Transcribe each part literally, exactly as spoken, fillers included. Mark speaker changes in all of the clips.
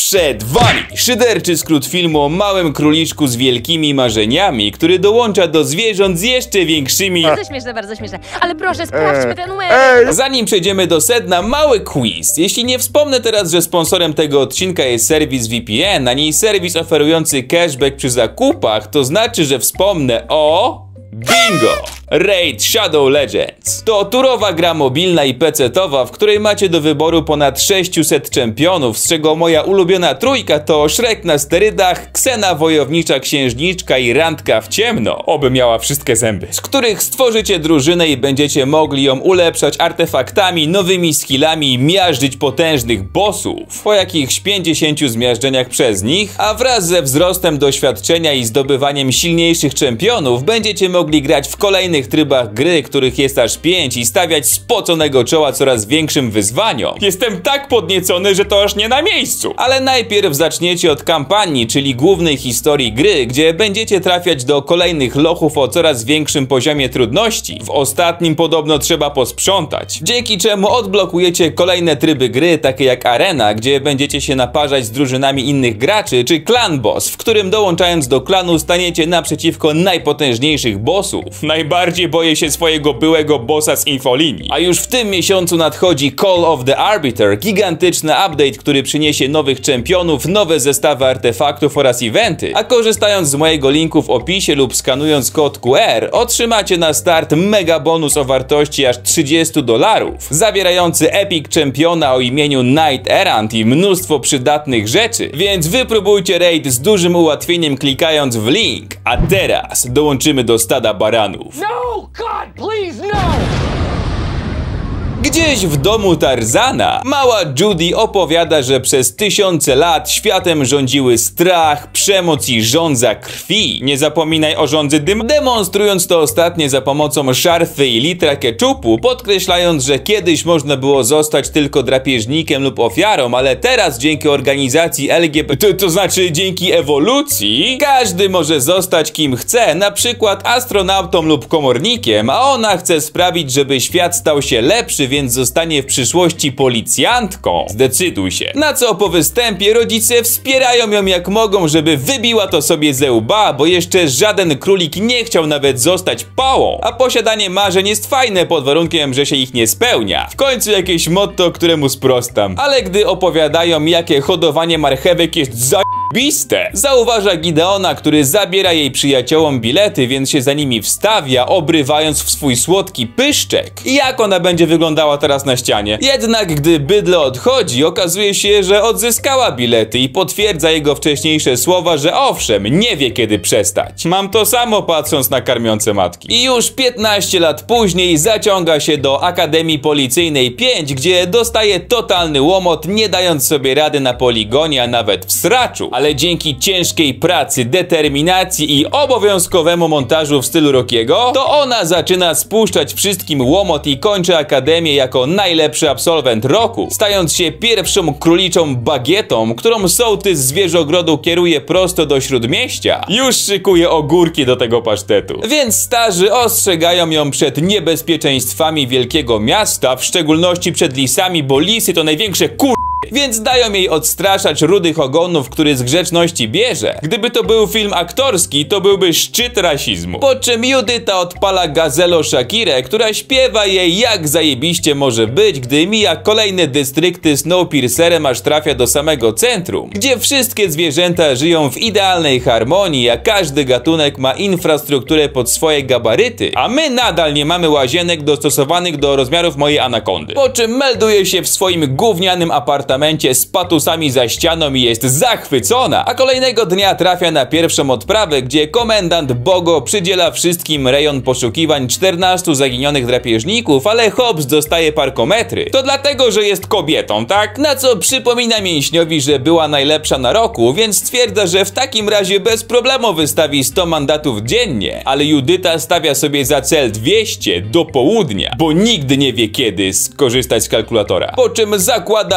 Speaker 1: Przed wami szyderczy skrót filmu o małym króliczku z wielkimi marzeniami, który dołącza do zwierząt z jeszcze większymi...
Speaker 2: Bardzo śmieszne, bardzo śmieszne. Ale proszę, sprawdźmy ten numer.
Speaker 1: Zanim przejdziemy do sedna, mały quiz. Jeśli nie wspomnę teraz, że sponsorem tego odcinka jest serwis V P N, a nie serwis oferujący cashback przy zakupach, to znaczy, że wspomnę o... Bingo! Raid Shadow Legends to turowa gra mobilna i pecetowa, w której macie do wyboru ponad sześciuset czempionów, z czego moja ulubiona trójka to Shrek na sterydach, Xena wojownicza księżniczka i Randka w ciemno, oby miała wszystkie zęby, z których stworzycie drużynę i będziecie mogli ją ulepszać artefaktami, nowymi skillami i miażdżyć potężnych bossów, po jakichś pięćdziesięciu zmiażdżeniach przez nich, a wraz ze wzrostem doświadczenia i zdobywaniem silniejszych czempionów będziecie mogli grać w kolejnych trybach gry, których jest aż pięć, i stawiać spoconego czoła coraz większym wyzwaniom. Jestem tak podniecony, że to aż nie na miejscu. Ale najpierw zaczniecie od kampanii, czyli głównej historii gry, gdzie będziecie trafiać do kolejnych lochów o coraz większym poziomie trudności. W ostatnim podobno trzeba posprzątać, dzięki czemu odblokujecie kolejne tryby gry, takie jak Arena, gdzie będziecie się naparzać z drużynami innych graczy, czy Clan Boss, w którym dołączając do klanu staniecie naprzeciwko najpotężniejszych bossów. Najbardziej boję się swojego byłego bossa z infolinii. A już w tym miesiącu nadchodzi Call of the Arbiter, gigantyczny update, który przyniesie nowych czempionów, nowe zestawy artefaktów oraz eventy. A korzystając z mojego linku w opisie lub skanując kod Q R, otrzymacie na start mega bonus o wartości aż trzydziestu dolarów, zawierający epic czempiona o imieniu Knight Errant i mnóstwo przydatnych rzeczy. Więc wypróbujcie raid z dużym ułatwieniem klikając w link. A teraz dołączymy do stada baranów.
Speaker 3: No, God, please, no!
Speaker 1: Gdzieś w domu Tarzana mała Judy opowiada, że przez tysiące lat światem rządziły strach, przemoc i żądza krwi. Nie zapominaj o żądzy dym, demonstrując to ostatnie za pomocą szarfy i litra keczupu, podkreślając, że kiedyś można było zostać tylko drapieżnikiem lub ofiarą, ale teraz dzięki organizacji L G B T, to, to znaczy dzięki ewolucji, każdy może zostać kim chce, na przykład astronautą lub komornikiem, a ona chce sprawić, żeby świat stał się lepszy, więc zostanie w przyszłości policjantką. Zdecyduj się. Na co po występie rodzice wspierają ją jak mogą, żeby wybiła to sobie ze łba, bo jeszcze żaden królik nie chciał nawet zostać pałą. A posiadanie marzeń jest fajne pod warunkiem, że się ich nie spełnia. W końcu jakieś motto, któremu sprostam. Ale gdy opowiadają, jakie hodowanie marchewek jest za... Biste. Zauważa Gideona, który zabiera jej przyjaciołom bilety, więc się za nimi wstawia, obrywając w swój słodki pyszczek. Jak ona będzie wyglądała teraz na ścianie? Jednak gdy bydle odchodzi, okazuje się, że odzyskała bilety i potwierdza jego wcześniejsze słowa, że owszem, nie wie kiedy przestać. Mam to samo patrząc na karmiące matki. I już piętnaście lat później zaciąga się do Akademii Policyjnej pięć, gdzie dostaje totalny łomot, nie dając sobie rady na poligonie, a nawet w sraczu. Ale dzięki ciężkiej pracy, determinacji i obowiązkowemu montażu w stylu Rockiego, to ona zaczyna spuszczać wszystkim łomot i kończy akademię jako najlepszy absolwent roku, stając się pierwszą króliczą bagietą, którą sołtys zwierzogrodu kieruje prosto do śródmieścia. Już szykuje ogórki do tego pasztetu. Więc starzy ostrzegają ją przed niebezpieczeństwami wielkiego miasta, w szczególności przed lisami, bo lisy to największe kur... Więc dają jej odstraszać rudych ogonów, który z grzeczności bierze. Gdyby to był film aktorski, to byłby szczyt rasizmu. Po czym Judyta odpala Gazelo Shakirę, która śpiewa jej, jak zajebiście może być, gdy mija kolejne dystrykty Snowpiercerem, aż trafia do samego centrum, gdzie wszystkie zwierzęta żyją w idealnej harmonii, a każdy gatunek ma infrastrukturę pod swoje gabaryty, a my nadal nie mamy łazienek dostosowanych do rozmiarów mojej anakondy. Po czym melduje się w swoim gównianym apartamencie z patusami za ścianą i jest zachwycona, a kolejnego dnia trafia na pierwszą odprawę, gdzie komendant Bogo przydziela wszystkim rejon poszukiwań czternastu zaginionych drapieżników, ale Hobbs dostaje parkometry. To dlatego, że jest kobietą, tak? Na co przypomina mięśniowi, że była najlepsza na roku, więc stwierdza, że w takim razie bez problemu wystawi sto mandatów dziennie, ale Judyta stawia sobie za cel dwieście do południa, bo nigdy nie wie kiedy skorzystać z kalkulatora. Po czym zakłada kondo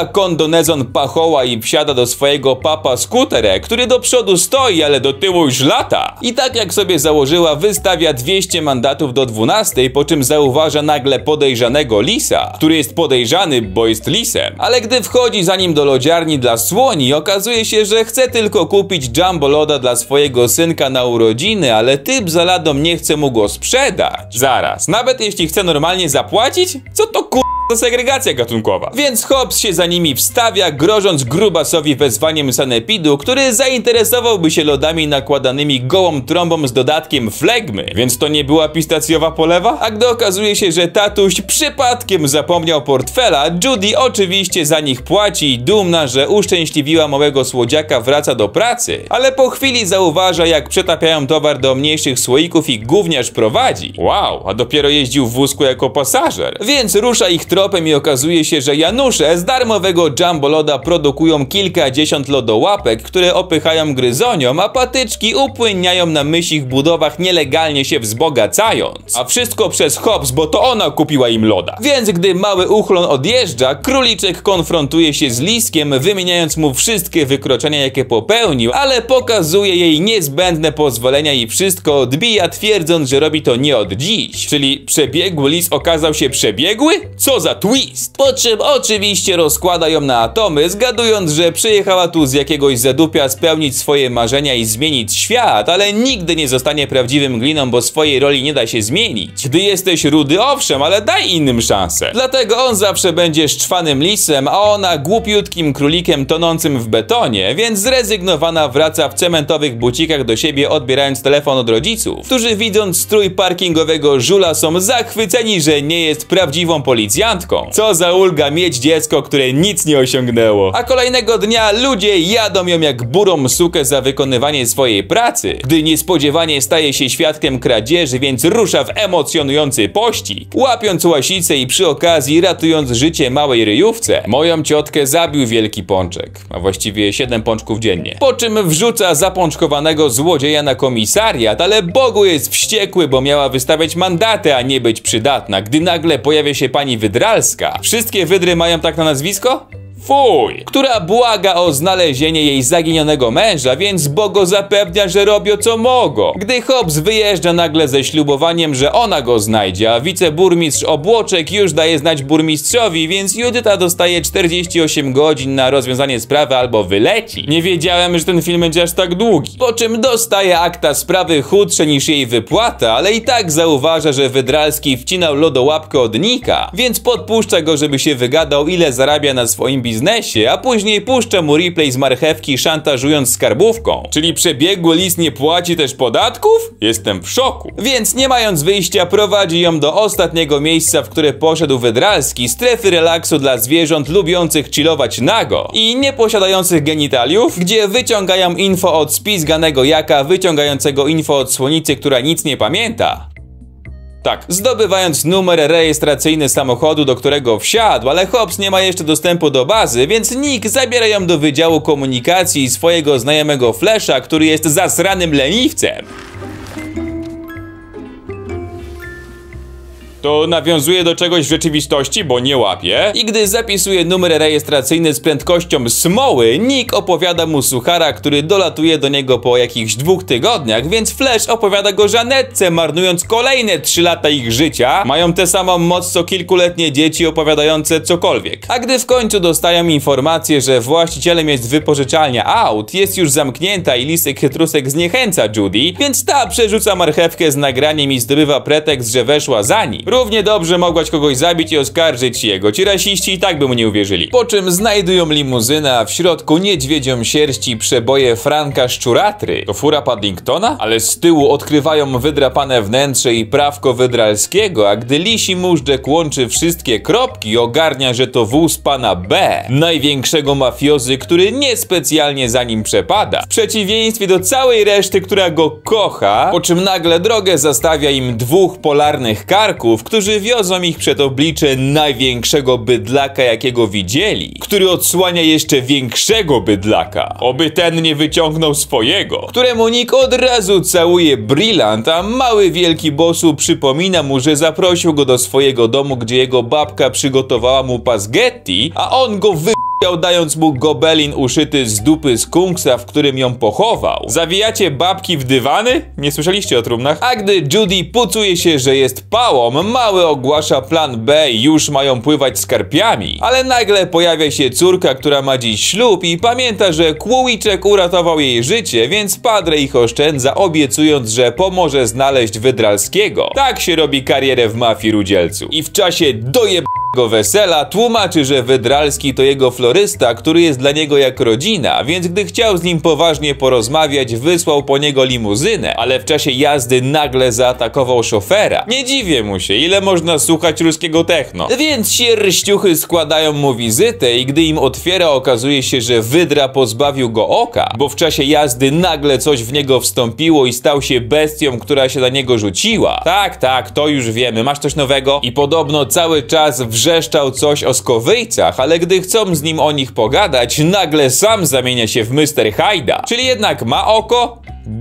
Speaker 1: Adonezon pachoła i wsiada do swojego papa skuterek, który do przodu stoi, ale do tyłu już lata. I tak jak sobie założyła, wystawia dwieście mandatów do dwunastej, po czym zauważa nagle podejrzanego lisa, który jest podejrzany, bo jest lisem. Ale gdy wchodzi za nim do lodziarni dla słoni, okazuje się, że chce tylko kupić Jumbo Loda dla swojego synka na urodziny, ale typ za ladą nie chce mu go sprzedać. Zaraz, nawet jeśli chce normalnie zapłacić? Co to kur... to segregacja gatunkowa. Więc Hobbs się za nimi wstawia, grożąc grubasowi wezwaniem sanepidu, który zainteresowałby się lodami nakładanymi gołą trąbą z dodatkiem flegmy. Więc to nie była pistacjowa polewa? A gdy okazuje się, że tatuś przypadkiem zapomniał portfela, Judy oczywiście za nich płaci i dumna, że uszczęśliwiła małego słodziaka, wraca do pracy. Ale po chwili zauważa, jak przetapiają towar do mniejszych słoików i gówniarz prowadzi. Wow, a dopiero jeździł w wózku jako pasażer. Więc rusza ich tropem i okazuje się, że Janusze z darmowego Jumbo Loda produkują kilkadziesiąt lodołapek, które opychają gryzoniom, a patyczki upłynniają na mysich budowach, nielegalnie się wzbogacając. A wszystko przez Hobbs, bo to ona kupiła im loda. Więc gdy mały uchlon odjeżdża, króliczek konfrontuje się z liskiem, wymieniając mu wszystkie wykroczenia, jakie popełnił, ale pokazuje jej niezbędne pozwolenia i wszystko odbija, twierdząc, że robi to nie od dziś. Czyli przebiegły lis okazał się przebiegły? Co za twist! Po czym oczywiście rozkłada ją na atomy, zgadując, że przyjechała tu z jakiegoś zadupia spełnić swoje marzenia i zmienić świat, ale nigdy nie zostanie prawdziwym gliną, bo swojej roli nie da się zmienić. Gdy jesteś rudy, owszem, ale daj innym szansę. Dlatego on zawsze będzie szczwanym lisem, a ona głupiutkim królikiem tonącym w betonie, więc zrezygnowana wraca w cementowych bucikach do siebie, odbierając telefon od rodziców, którzy widząc strój parkingowego żula są zachwyceni, że nie jest prawdziwą policjantką. Co za ulga mieć dziecko, które nic nie osiągnęło. A kolejnego dnia ludzie jadą ją jak burą sukę za wykonywanie swojej pracy, gdy niespodziewanie staje się świadkiem kradzieży, więc rusza w emocjonujący pościg, łapiąc łasicę i przy okazji ratując życie małej ryjówce. Moją ciotkę zabił wielki pączek, a właściwie siedem pączków dziennie. Po czym wrzuca zapączkowanego złodzieja na komisariat, ale Bogu jest wściekły, bo miała wystawiać mandaty, a nie być przydatna, gdy nagle pojawia się pani Wydralska. Wszystkie wydry mają tak na nazwisko? Fuj! Która błaga o znalezienie jej zaginionego męża, więc Bogo zapewnia, że robią co mogą. Gdy Hobbs wyjeżdża nagle ze ślubowaniem, że ona go znajdzie, a wiceburmistrz Obłoczek już daje znać burmistrzowi, więc Judyta dostaje czterdzieści osiem godzin na rozwiązanie sprawy albo wyleci. Nie wiedziałem, że ten film będzie aż tak długi. Po czym dostaje akta sprawy chudsze niż jej wypłata, ale i tak zauważa, że Wydralski wcinał lodołapkę od Nika, więc podpuszcza go, żeby się wygadał, ile zarabia na swoim biznesie. biznesie, a później puszcza mu replay z marchewki, szantażując skarbówką. Czyli przebiegły lis nie płaci też podatków? Jestem w szoku. Więc nie mając wyjścia, prowadzi ją do ostatniego miejsca, w które poszedł Wydralski, strefy relaksu dla zwierząt lubiących chillować nago i nie posiadających genitaliów, gdzie wyciągają info od spizganego jaka, wyciągającego info od słonicy, która nic nie pamięta. Tak, zdobywając numer rejestracyjny samochodu, do którego wsiadł, ale Hobbs nie ma jeszcze dostępu do bazy, więc Nick zabiera ją do Wydziału Komunikacji swojego znajomego Flasha, który jest zasranym leniwcem. To nawiązuje do czegoś w rzeczywistości, bo nie łapie. I gdy zapisuje numer rejestracyjny z prędkością smoły, Nick opowiada mu suchara, który dolatuje do niego po jakichś dwóch tygodniach, więc Flash opowiada go Żanetce, marnując kolejne trzy lata ich życia. Mają tę samą moc co kilkuletnie dzieci opowiadające cokolwiek. A gdy w końcu dostają informację, że właścicielem jest wypożyczalnia aut, jest już zamknięta i lisek chytrusek zniechęca Judy, więc ta przerzuca marchewkę z nagraniem i zdobywa pretekst, że weszła za nim. Równie dobrze mogłaś kogoś zabić i oskarżyć jego. Ci rasiści i tak by mu nie uwierzyli. Po czym znajdują limuzynę, a w środku niedźwiedzią sierści przeboje Franka Szczuratry. To fura Paddingtona? Ale z tyłu odkrywają wydrapane wnętrze i prawko Wydralskiego, a gdy lisi móżdżek łączy wszystkie kropki, ogarnia, że to wóz pana B, największego mafiozy, który niespecjalnie za nim przepada. W przeciwieństwie do całej reszty, która go kocha, po czym nagle drogę zastawia im dwóch polarnych karków, którzy wiozą ich przed oblicze największego bydlaka, jakiego widzieli, który odsłania jeszcze większego bydlaka. Oby ten nie wyciągnął swojego, któremu Nick od razu całuje brylant, a mały wielki bossu przypomina mu, że zaprosił go do swojego domu, gdzie jego babka przygotowała mu pasgetti, a on go wy... dając mu gobelin uszyty z dupy skunksa, w którym ją pochował. Zawijacie babki w dywany? Nie słyszeliście o trumnach? A gdy Judy pucuje się, że jest pałą, mały ogłasza plan B i już mają pływać skarpiami. Ale nagle pojawia się córka, która ma dziś ślub i pamięta, że Kłowiczek uratował jej życie, więc Padre ich oszczędza, obiecując, że pomoże znaleźć Wydralskiego. Tak się robi karierę w mafii rudzielców. I w czasie dojeb... wesela tłumaczy, że Wydralski to jego florysta, który jest dla niego jak rodzina, więc gdy chciał z nim poważnie porozmawiać, wysłał po niego limuzynę, ale w czasie jazdy nagle zaatakował szofera. Nie dziwię mu się, ile można słuchać ruskiego techno. Więc sierściuchy składają mu wizytę i gdy im otwiera, okazuje się, że Wydra pozbawił go oka, bo w czasie jazdy nagle coś w niego wstąpiło i stał się bestią, która się na niego rzuciła. Tak, tak, to już wiemy, masz coś nowego? I podobno cały czas w wrzeszczał coś o skowyjcach, ale gdy chcą z nim o nich pogadać, nagle sam zamienia się w mister Hyda. Czyli jednak ma oko?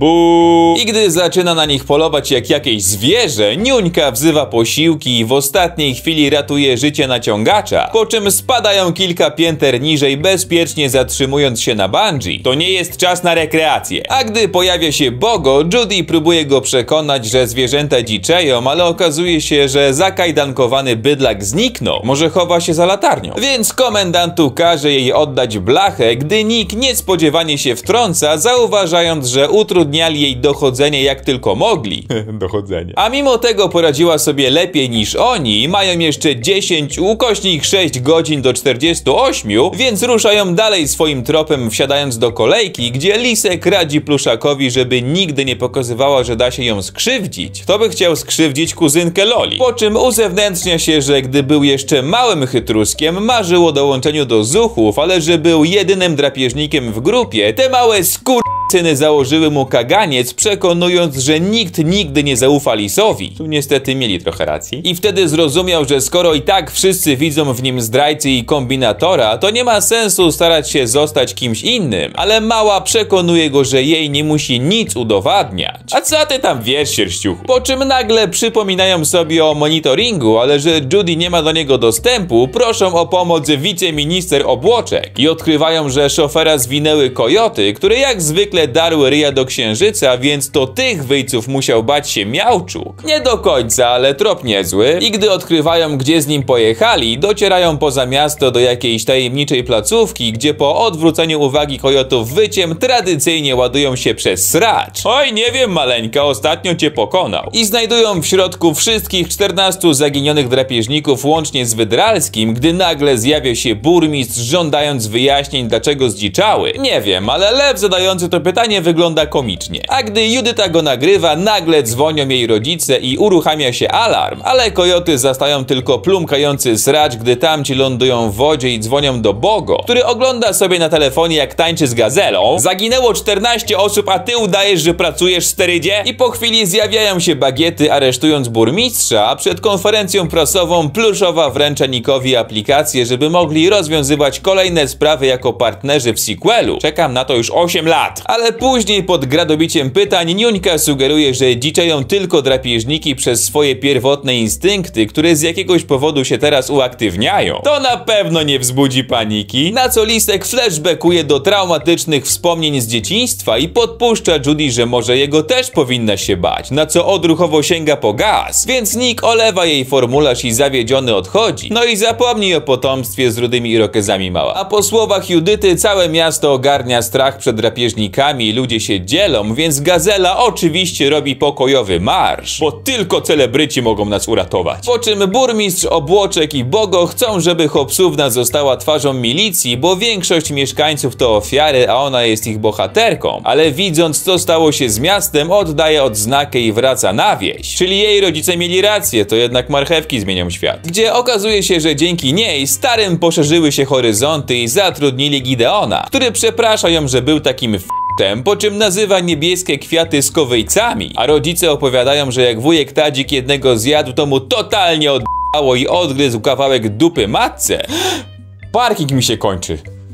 Speaker 1: Buu. I gdy zaczyna na nich polować jak jakieś zwierzę, Niuńka wzywa posiłki i w ostatniej chwili ratuje życie naciągacza, po czym spadają kilka pięter niżej, bezpiecznie zatrzymując się na bungee. To nie jest czas na rekreację. A gdy pojawia się Bogo, Judy próbuje go przekonać, że zwierzęta dziczeją, ale okazuje się, że zakajdankowany bydlak zniknął. Może chowa się za latarnią. Więc komendantu każe jej oddać blachę, gdy Nick niespodziewanie się wtrąca, zauważając, że utrudniali jej dochodzenie jak tylko mogli. Dochodzenie. A mimo tego poradziła sobie lepiej niż oni, mają jeszcze dziesięć ukośnik sześć godzin do czterdziestu ośmiu, więc ruszają dalej swoim tropem, wsiadając do kolejki, gdzie Lisek radzi Pluszakowi, żeby nigdy nie pokazywała, że da się ją skrzywdzić. Kto by chciał skrzywdzić kuzynkę Loli? Po czym uzewnętrznia się, że gdy był jeszcze małym chytruskiem, marzył o dołączeniu do zuchów, ale że był jedynym drapieżnikiem w grupie, te małe skur... syny założyły mu kaganiec, przekonując, że nikt nigdy nie zaufa Lisowi. Tu niestety mieli trochę racji. I wtedy zrozumiał, że skoro i tak wszyscy widzą w nim zdrajcy i kombinatora, to nie ma sensu starać się zostać kimś innym. Ale mała przekonuje go, że jej nie musi nic udowadniać. A co ty tam wiesz, sierściuchu? Po czym nagle przypominają sobie o monitoringu, ale że Judy nie ma do niego dostępu, proszą o pomoc wiceminister Obłoczek i odkrywają, że szofera zwinęły kojoty, które jak zwykle darły ryja do księżyca, więc to tych wyjców musiał bać się Miałczuk. Nie do końca, ale trop niezły. I gdy odkrywają, gdzie z nim pojechali, docierają poza miasto do jakiejś tajemniczej placówki, gdzie po odwróceniu uwagi kojotów wyciem tradycyjnie ładują się przez sracz. Oj, nie wiem, maleńka, ostatnio cię pokonał. I znajdują w środku wszystkich czternastu zaginionych drapieżników łącznie z Wydralskim, gdy nagle zjawia się burmistrz, żądając wyjaśnień, dlaczego zdziczały. Nie wiem, ale lew zadający to pytanie wygląda komicznie. A gdy Judyta go nagrywa, nagle dzwonią jej rodzice i uruchamia się alarm, ale kojoty zastają tylko plumkający sracz, gdy tamci lądują w wodzie i dzwonią do Bogo, który ogląda sobie na telefonie, jak tańczy z gazelą. Zaginęło czternaście osób, a ty udajesz, że pracujesz w sterydzie? I po chwili zjawiają się bagiety, aresztując burmistrza, a przed konferencją prasową Pluszowa wręcza Nickowi aplikację, żeby mogli rozwiązywać kolejne sprawy jako partnerzy w sequelu. Czekam na to już osiem lat. Ale później pod gradobiciem pytań Niuńka sugeruje, że dziczeją tylko drapieżniki przez swoje pierwotne instynkty, które z jakiegoś powodu się teraz uaktywniają. To na pewno nie wzbudzi paniki, na co Lisek flashbackuje do traumatycznych wspomnień z dzieciństwa i podpuszcza Judy, że może jego też powinna się bać, na co odruchowo sięga po gaz, więc Nick olewa jej formularz i zawiedziony odchodzi. No i zapomnij o potomstwie z rudymi irokezami, mała. A po słowach Judyty całe miasto ogarnia strach przed drapieżnikami i ludzie się dzielą, więc Gazela oczywiście robi pokojowy marsz, bo tylko celebryci mogą nas uratować. Po czym burmistrz, Obłoczek i Bogo chcą, żeby Hopsówna została twarzą milicji, bo większość mieszkańców to ofiary, a ona jest ich bohaterką. Ale widząc, co stało się z miastem, oddaje odznakę i wraca na wieś. Czyli jej rodzice mieli rację, to jednak marchewki zmienią świat. Gdzie okazuje się, że dzięki niej starym poszerzyły się horyzonty i zatrudnili Gideona, który przeprasza ją, że był takim f***, po czym nazywa niebieskie kwiaty skowyjcami, a rodzice opowiadają, że jak wujek Tadzik jednego zjadł, to mu totalnie oddało i odgryzł kawałek dupy matce. Parking mi się kończy.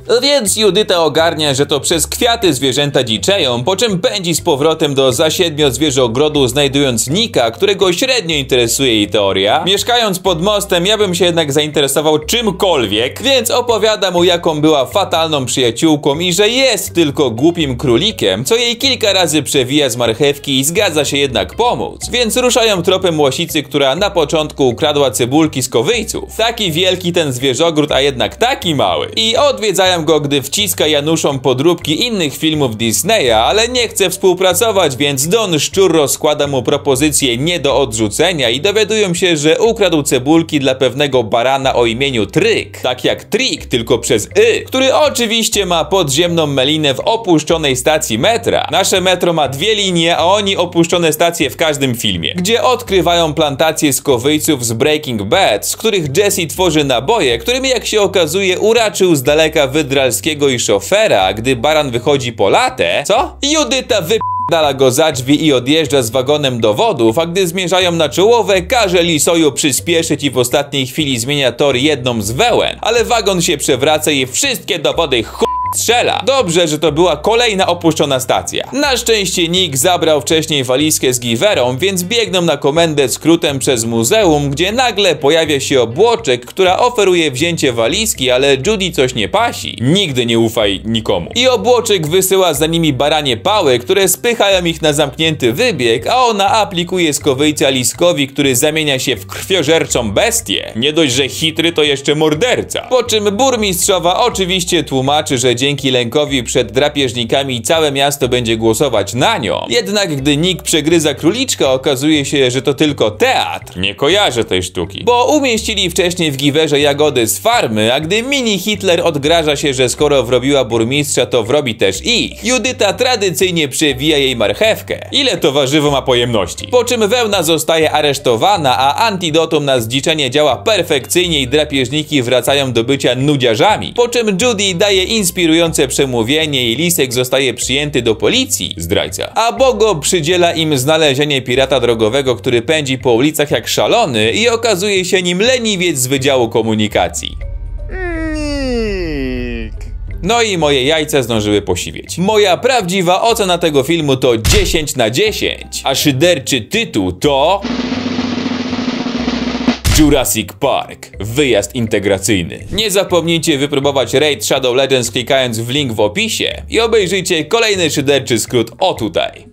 Speaker 1: Więc Judyta ogarnia, że to przez kwiaty zwierzęta dziczeją, po czym pędzi z powrotem do zasiedmiozwierzoogrodu, znajdując Nika, którego średnio interesuje jej teoria. Mieszkając pod mostem, ja bym się jednak zainteresował czymkolwiek, więc opowiada mu, jaką była fatalną przyjaciółką i że jest tylko głupim królikiem, co jej kilka razy przewija z marchewki i zgadza się jednak pomóc. Więc ruszają tropem łasicy, która na początku ukradła cebulki z Kowyjców. Taki wielki ten zwierzogród, a jednak taki mały. I odwiedzają go, gdy wciska Januszom podróbki innych filmów Disneya, ale nie chce współpracować, więc Don Szczur rozkłada mu propozycję nie do odrzucenia i dowiadują się, że ukradł cebulki dla pewnego barana o imieniu Tryk. Tak jak Trik, tylko przez y, który oczywiście ma podziemną melinę w opuszczonej stacji metra. Nasze metro ma dwie linie, a oni opuszczone stacje w każdym filmie, gdzie odkrywają plantacje skowyjców z Breaking Bad, z których Jesse tworzy naboje, którymi, jak się okazuje, uraczył z daleka Wydralskiego i szofera, gdy baran wychodzi po latę. Co? Judyta wyp***dala go za drzwi i odjeżdża z wagonem dowodów, a gdy zmierzają na czołówę, każe Lisoju przyspieszyć i w ostatniej chwili zmienia tor jedną z wełen, ale wagon się przewraca i wszystkie dowody ch... strzela. Dobrze, że to była kolejna opuszczona stacja. Na szczęście Nick zabrał wcześniej walizkę z giwerą, więc biegną na komendę skrótem przez muzeum, gdzie nagle pojawia się obłoczek, która oferuje wzięcie walizki, ale Judy coś nie pasi. Nigdy nie ufaj nikomu. I obłoczek wysyła za nimi baranie pały, które spychają ich na zamknięty wybieg, a ona aplikuje skowyjca Liskowi, który zamienia się w krwiożerczą bestię. Nie dość, że chytry, to jeszcze morderca. Po czym burmistrzowa oczywiście tłumaczy, że dzięki lękowi przed drapieżnikami całe miasto będzie głosować na nią. Jednak gdy Nick przegryza króliczka, okazuje się, że to tylko teatr. Nie kojarzę tej sztuki. Bo umieścili wcześniej w giwerze jagody z farmy, a gdy mini Hitler odgraża się, że skoro wrobiła burmistrza, to wrobi też ich. Judyta tradycyjnie przewija jej marchewkę. Ile to warzywo ma pojemności? Po czym wełna zostaje aresztowana, a antidotum na zdziczenie działa perfekcyjnie i drapieżniki wracają do bycia nudziarzami. Po czym Judy daje inspirujące przemówienie i Lisek zostaje przyjęty do policji, zdrajca. A Bogo przydziela im znalezienie pirata drogowego, który pędzi po ulicach jak szalony i okazuje się nim leniwiec z Wydziału Komunikacji. No i moje jajca zdążyły posiwieć. Moja prawdziwa ocena tego filmu to dziesięć na dziesięć, a szyderczy tytuł to... Jurassic Park. Wyjazd integracyjny. Nie zapomnijcie wypróbować Raid Shadow Legends klikając w link w opisie i obejrzyjcie kolejny szyderczy skrót o tutaj.